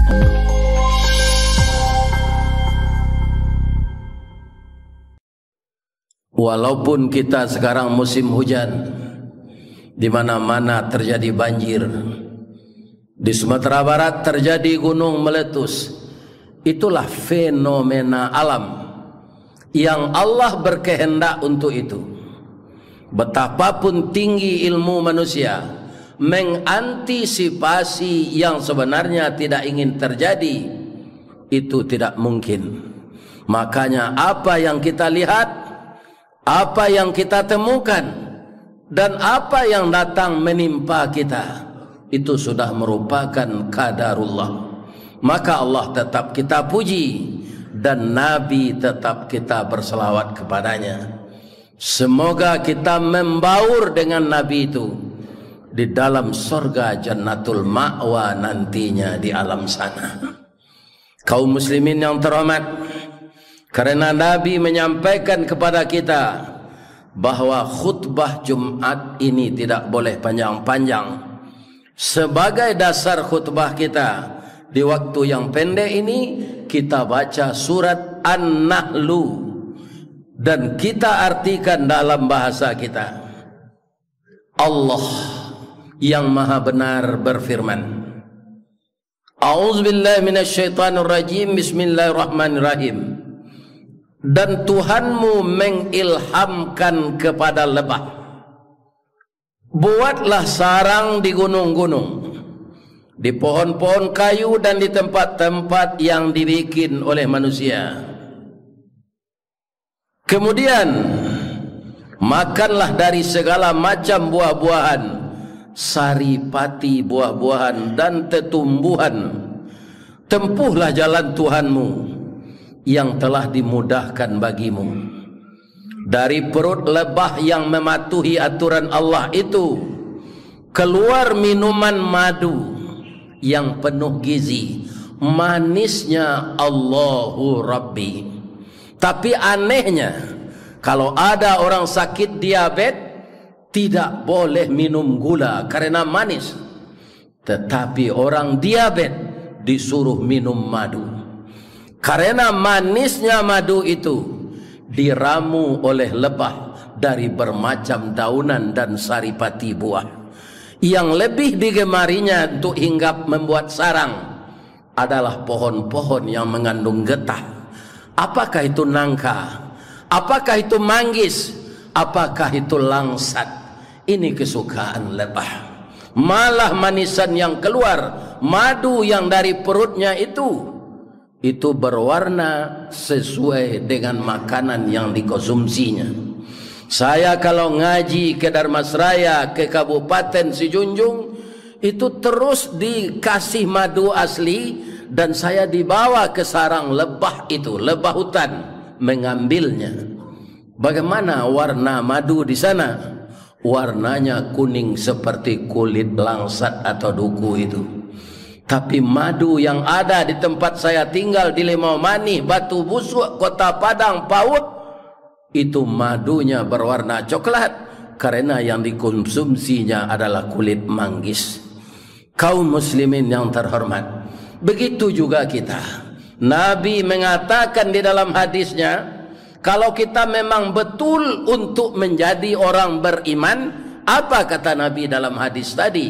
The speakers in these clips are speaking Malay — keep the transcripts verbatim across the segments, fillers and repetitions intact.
Walaupun kita sekarang musim hujan, di mana-mana terjadi banjir, di Sumatera Barat terjadi gunung meletus, itulah fenomena alam yang Allah berkehendak untuk itu. Betapapun tinggi ilmu manusia mengantisipasi yang sebenarnya tidak ingin terjadi, itu tidak mungkin. Makanya apa yang kita lihat, apa yang kita temukan, dan apa yang datang menimpa kita, itu sudah merupakan qadarullah. Maka Allah tetap kita puji, dan Nabi tetap kita berselawat kepadanya. Semoga kita membaur dengan Nabi itu di dalam surga Jannatul Ma'wa nantinya di alam sana. Kaum muslimin yang terhormat, karena Nabi menyampaikan kepada kita bahwa khutbah Jumat ini tidak boleh panjang-panjang. Sebagai dasar khutbah kita di waktu yang pendek ini, kita baca surat An-Nahlu dan kita artikan dalam bahasa kita. Allah yang maha benar berfirman, A'udzubillahi minasyaitonirrajim, bismillahirrahmanirrahim. Dan Tuhanmu mengilhamkan kepada lebah, buatlah sarang di gunung-gunung, di pohon-pohon kayu, dan di tempat-tempat yang dibikin oleh manusia. Kemudian makanlah dari segala macam buah-buahan, saripati buah-buahan dan tetumbuhan. Tempuhlah jalan Tuhanmu yang telah dimudahkan bagimu. Dari perut lebah yang mematuhi aturan Allah itu keluar minuman madu yang penuh gizi, manisnya Allahu Rabbi. Tapi anehnya, kalau ada orang sakit diabetes, tidak boleh minum gula karena manis. Tetapi orang diabetes disuruh minum madu, karena manisnya madu itu diramu oleh lebah dari bermacam daunan dan saripati buah. Yang lebih digemarinya untuk hinggap membuat sarang adalah pohon-pohon yang mengandung getah. Apakah itu nangka? Apakah itu manggis? Apakah itu langsat? Ini kesukaan lebah. Malah manisan yang keluar, madu yang dari perutnya itu, itu berwarna sesuai dengan makanan yang dikonsumsinya. Saya kalau ngaji ke Darmasraya, ke Kabupaten Sijunjung, itu terus dikasih madu asli, dan saya dibawa ke sarang lebah itu, lebah hutan, mengambilnya. Bagaimana warna madu di sana? Warnanya kuning seperti kulit langsat atau duku itu. Tapi madu yang ada di tempat saya tinggal di Limau Manih, Batu Busuk, Kota Padang, Paut, itu madunya berwarna coklat karena yang dikonsumsinya adalah kulit manggis. Kaum muslimin yang terhormat, begitu juga kita. Nabi mengatakan di dalam hadisnya, kalau kita memang betul untuk menjadi orang beriman, apa kata Nabi dalam hadis tadi?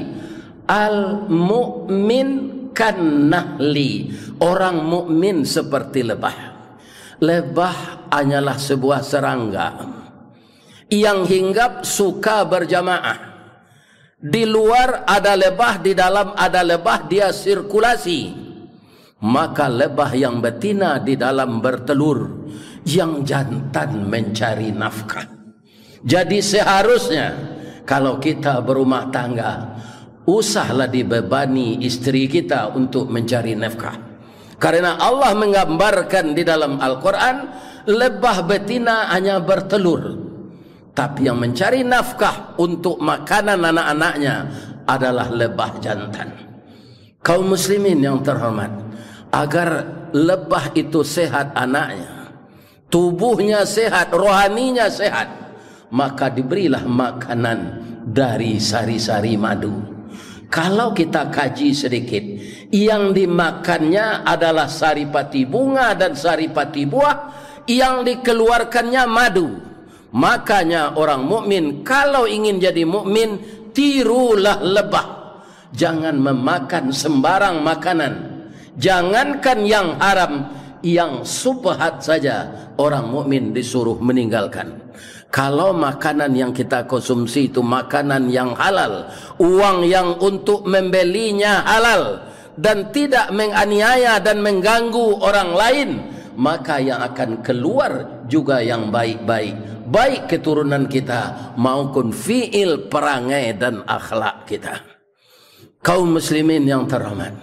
Al-mu'min kan-nahli, orang mukmin seperti lebah. Lebah hanyalah sebuah serangga yang hinggap suka berjamaah. Di luar ada lebah, di dalam ada lebah, dia sirkulasi. Maka lebah yang betina di dalam bertelur, yang jantan mencari nafkah. Jadi seharusnya kalau kita berumah tangga, usahlah dibebani istri kita untuk mencari nafkah. Karena Allah menggambarkan di dalam Al-Quran, lebah betina hanya bertelur, tapi yang mencari nafkah untuk makanan anak-anaknya adalah lebah jantan. Kaum muslimin yang terhormat, agar lebah itu sehat anaknya, tubuhnya sehat, rohaninya sehat, maka diberilah makanan dari sari-sari madu. Kalau kita kaji sedikit, yang dimakannya adalah saripati bunga dan saripati buah, yang dikeluarkannya madu. Makanya orang mukmin kalau ingin jadi mukmin, tirulah lebah. Jangan memakan sembarang makanan. Jangankan yang haram, yang subhat saja orang mukmin disuruh meninggalkan. Kalau makanan yang kita konsumsi itu makanan yang halal, uang yang untuk membelinya halal, dan tidak menganiaya dan mengganggu orang lain, maka yang akan keluar juga yang baik-baik, baik keturunan kita maupun fiil, perangai dan akhlak kita. Kaum muslimin yang terhormat,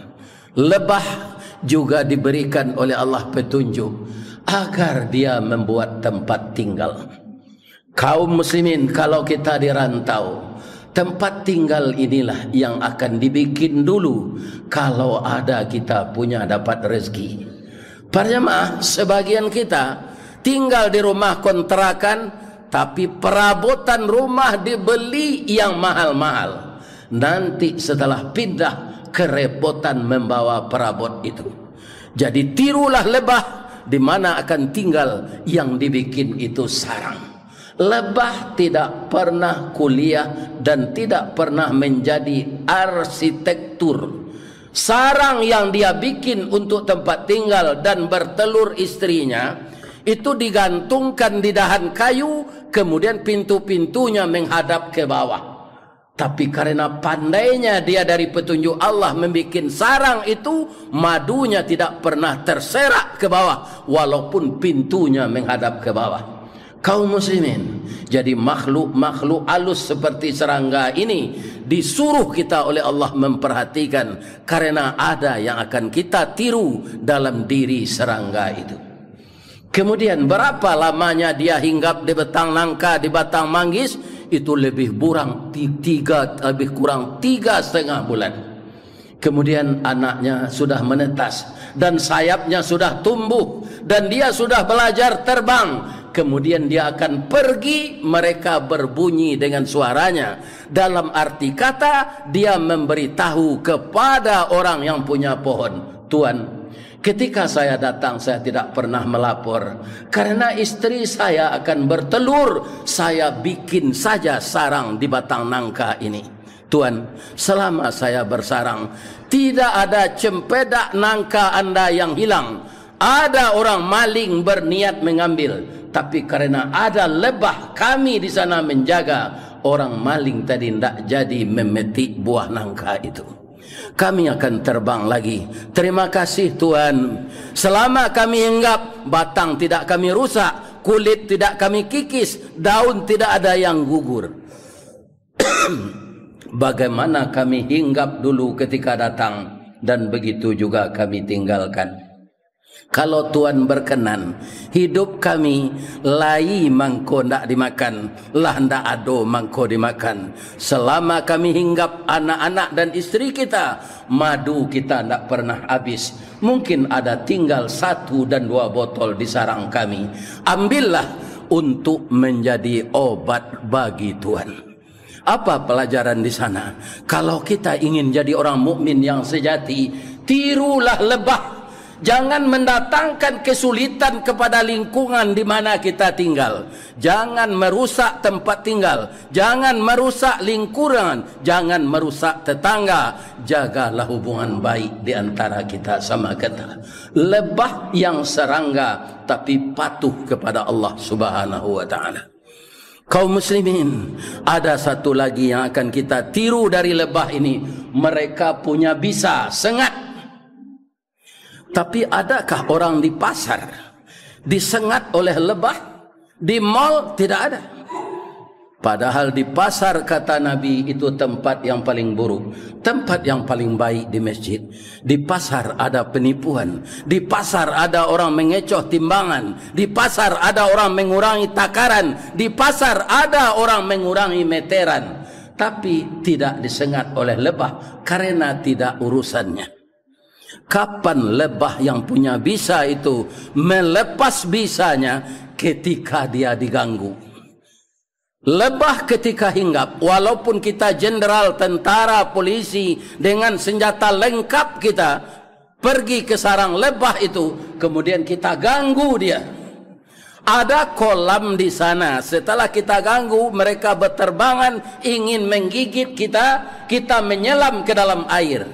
lebah juga diberikan oleh Allah petunjuk agar dia membuat tempat tinggal. Kaum muslimin, kalau kita dirantau, tempat tinggal inilah yang akan dibikin dulu kalau ada kita punya dapat rezeki. Para jemaah, sebagian kita tinggal di rumah kontrakan, tapi perabotan rumah dibeli yang mahal-mahal. Nanti setelah pindah, kerepotan membawa perabot itu. Jadi tirulah lebah, di mana akan tinggal yang dibikin itu sarang. Lebah tidak pernah kuliah dan tidak pernah menjadi arsitektur. Sarang yang dia bikin untuk tempat tinggal dan bertelur istrinya itu digantungkan di dahan kayu, kemudian pintu-pintunya menghadap ke bawah. Tapi karena pandainya dia dari petunjuk Allah membuat sarang itu, madunya tidak pernah terserak ke bawah walaupun pintunya menghadap ke bawah. Kaum muslimin, jadi makhluk-makhluk halus seperti serangga ini disuruh kita oleh Allah memperhatikan, karena ada yang akan kita tiru dalam diri serangga itu. Kemudian berapa lamanya dia hinggap di batang nangka, di batang manggis, itu lebih kurang tiga, lebih kurang tiga setengah bulan. Kemudian anaknya sudah menetas dan sayapnya sudah tumbuh dan dia sudah belajar terbang. Kemudian dia akan pergi, mereka berbunyi dengan suaranya. Dalam arti kata, dia memberitahu kepada orang yang punya pohon, Tuan, ketika saya datang saya tidak pernah melapor, karena istri saya akan bertelur, saya bikin saja sarang di batang nangka ini. Tuan, selama saya bersarang, tidak ada cempedak nangka Anda yang hilang. Ada orang maling berniat mengambil, tapi karena ada lebah kami di sana menjaga, orang maling tadi tidak jadi memetik buah nangka itu. Kami akan terbang lagi. Terima kasih Tuhan. Selama kami hinggap, batang tidak kami rusak, kulit tidak kami kikis, daun tidak ada yang gugur. Bagaimana kami hinggap dulu ketika datang, dan begitu juga kami tinggalkan. Kalau Tuhan berkenan, hidup kami lai mangko ndak dimakan, lah ndak ado mangko dimakan. Selama kami hinggap anak-anak dan istri kita, madu kita ndak pernah habis. Mungkin ada tinggal satu dan dua botol di sarang kami. Ambillah untuk menjadi obat bagi Tuhan. Apa pelajaran di sana? Kalau kita ingin jadi orang mukmin yang sejati, tirulah lebah. Jangan mendatangkan kesulitan kepada lingkungan di mana kita tinggal. Jangan merusak tempat tinggal. Jangan merusak lingkungan. Jangan merusak tetangga. Jagalah hubungan baik di antara kita sama kita. Lebah yang serangga tapi patuh kepada Allah Subhanahu wa ta'ala. Kaum muslimin, ada satu lagi yang akan kita tiru dari lebah ini. Mereka punya bisa, sengat. Tapi adakah orang di pasar disengat oleh lebah? Di mal tidak ada. Padahal di pasar, kata Nabi, itu tempat yang paling buruk, tempat yang paling baik di masjid. Di pasar ada penipuan, di pasar ada orang mengecoh timbangan, di pasar ada orang mengurangi takaran, di pasar ada orang mengurangi meteran. Tapi tidak disengat oleh lebah karena tidak urusannya. Kapan lebah yang punya bisa itu melepas bisanya? Ketika dia diganggu. Lebah ketika hinggap, walaupun kita jenderal, tentara, polisi dengan senjata lengkap, kita pergi ke sarang lebah itu, kemudian kita ganggu dia. Ada kolam di sana. Setelah kita ganggu, mereka berterbangan ingin menggigit kita, kita menyelam ke dalam air.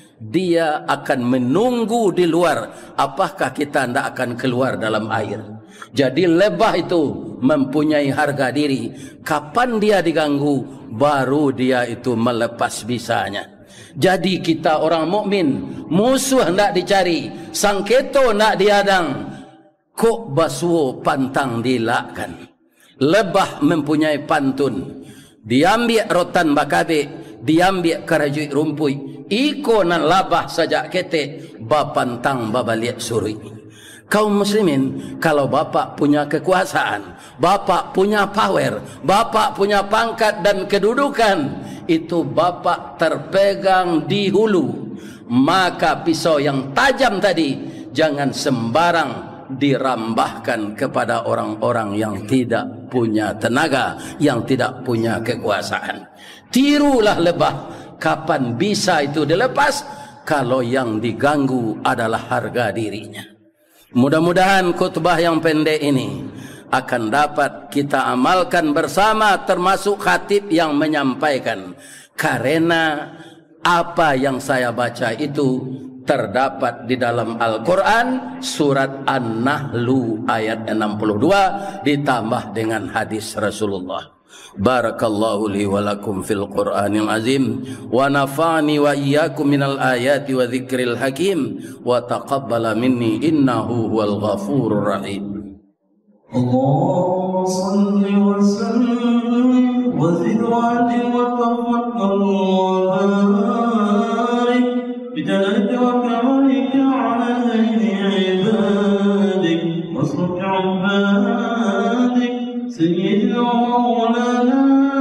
Dia akan menunggu di luar. Apakah kita tidak akan keluar dalam air? Jadi lebah itu mempunyai harga diri. Kapan dia diganggu, baru dia itu melepas bisanya. Jadi kita orang mukmin, musuh hendak dicari, sangketo hendak diadang, kok basuo pantang dilakkan. Lebah mempunyai pantun. Diambil rotan bakabe, diambil karajuit rumpui, iko nan labah sajak kete, bapantang babaliak surui. Kaum muslimin, kalau bapak punya kekuasaan, bapak punya power, bapak punya pangkat dan kedudukan, itu bapak terpegang di hulu, maka pisau yang tajam tadi jangan sembarang dirambahkan kepada orang-orang yang tidak punya tenaga, yang tidak punya kekuasaan. Tirulah lebah. Kapan bisa itu dilepas? Kalau yang diganggu adalah harga dirinya. Mudah-mudahan khutbah yang pendek ini akan dapat kita amalkan bersama, termasuk khatib yang menyampaikan. Karena apa yang saya baca itu terdapat di dalam Al-Quran, surat An-Nahlu ayat enam puluh dua ditambah dengan hadis Rasulullah. Barakallahu li wa lakum fil Qur'anil azim wa nafa'ani wa iyyakum minal ayati wa dzikril hakim wa taqabbala minni innahu huwal ghafurur rahim. Allahumma salli wa sallim wa zid wa alim wa tawakkal wa barik bijalika wa kamalika ala zaini ibadik wasrufi ibadik sayyidina maulana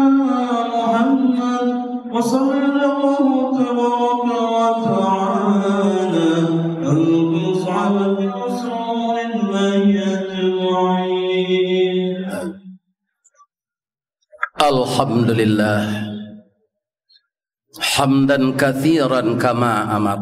Muhammad wa sallallahu tabaraka wa ta'ala al-qus'abati rasulillahi ajma'in. Alhamdulillah hamdan katsiran kama amar.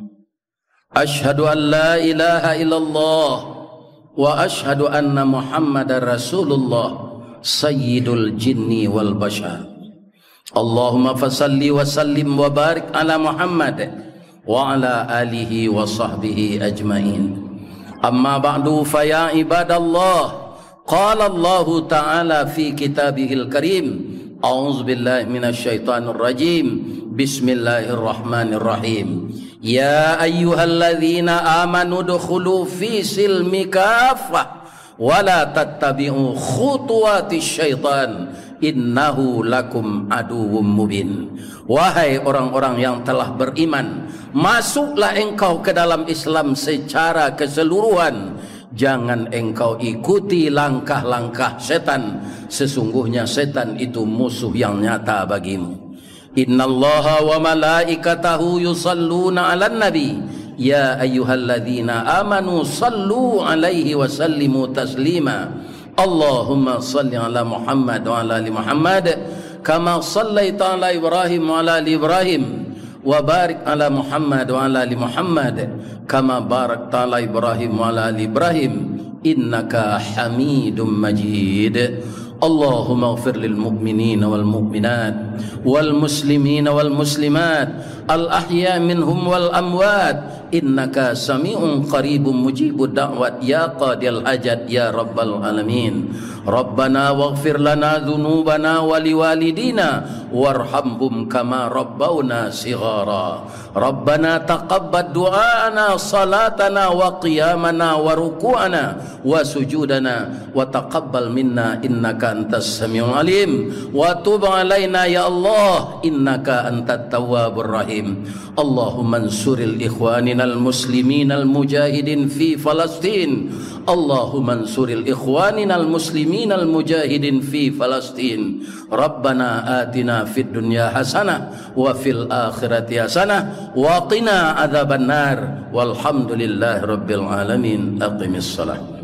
Ashhadu an la ilaha illallah wa ashhadu anna Muhammadar Rasulullah sayyidul jinni wal bashar. Allahumma fasalli wa sallim wa barik ala Muhammad wa ala alihi wa sahbihi ajmain. Amma ba'du fa ya ibadallah, qala Allah ta'ala fi kitabihil karim, a'udzu billahi minasy syaithanir rajim, bismillahirrahmanirrahim. Ya ayyuhalladzina amanu dukhulu fi silmi kaffah wa la tattabi'u khutuwatis syaitan innahu lakum aduwwum mubin. Wahai orang-orang yang telah beriman, masuklah engkau ke dalam Islam secara keseluruhan. Jangan engkau ikuti langkah-langkah setan. Sesungguhnya setan itu musuh yang nyata bagimu. Innallaha wa malaikatahu yusalluna 'alan nabi ya ayyuhalladzina amanu sallu 'alaihi wa sallimu taslima. Allahumma salli 'ala Muhammad wa 'ala ali Muhammad kama sallaita 'ala Ibrahim wa 'ala ali Ibrahim wa barik 'ala Muhammad wa 'ala ali Muhammad kama barakta 'ala Ibrahim wa 'ala ali Ibrahim innaka Hamidum Majid. Allahumma ighfir lil mu'minina wal mu'minat wal muslimina wal muslimat al ahya minhum wal amwat innaka sami'un qaribun mujibud da'wat ya qadil hajat ya rabbal alamin. Rabbana waghfir lana dhunubana wa liwalidina warhamhum kama rabbawna shighara. Rabbana taqabbal du'ana salatana wa qiyamana wa ruku'ana wa sujudana wa taqabbal minna innaka antas samiul alim wa tub alaina ya Allah innaka antat tawwabur rahim. Allahumma ansuril ikhwaninal musliminal mujahidin fi Falastin. Allahumma ansuril ikhwaninal musliminal mujahidin fi Falastin. Rabbana atina fid dunya hasanah wa fil akhirati hasanah wa qina adzabannar. Walhamdulillahi rabbil alamin. Aqimis salat.